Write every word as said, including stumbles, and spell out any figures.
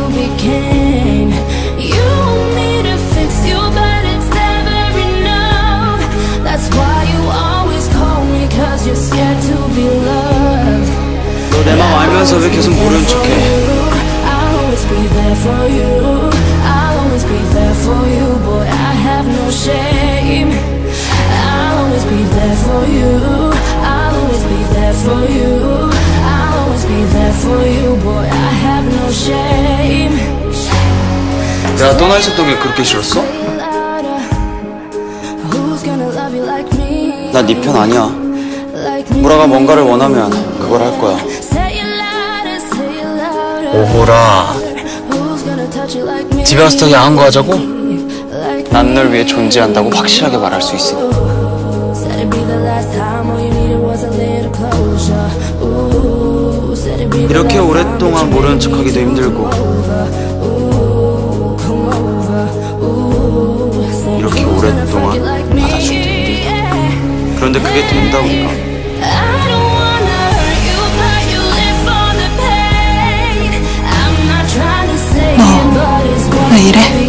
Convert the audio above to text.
became. You want me to fix you, but it's never enough. That's why you always call me, cause you're scared to be loved. 너 내 맘 알면서 왜 계속 모르는 척해? I'll always be there for you. I'll always be there for you, boy. I have no shame. I'll always be there for you. I'll always be there for you. I'll always be there for you, boy. I have no shame. 내가 떠나 있었던 게 그렇게 싫었어? 나 네 편 아니야. 모라가 뭔가를 원하면 그걸 할 거야. 오호라, 집에 가서 더 야한 거 하자고? 난 널 위해 존재한다고 확실하게 말할 수 있으니. 이렇게 오랫동안 모르는 척하기도 힘들고, 이렇게 오랫동안 받아주기도 힘들다. 그런데 그게 된다 우리가. 너 왜 이래?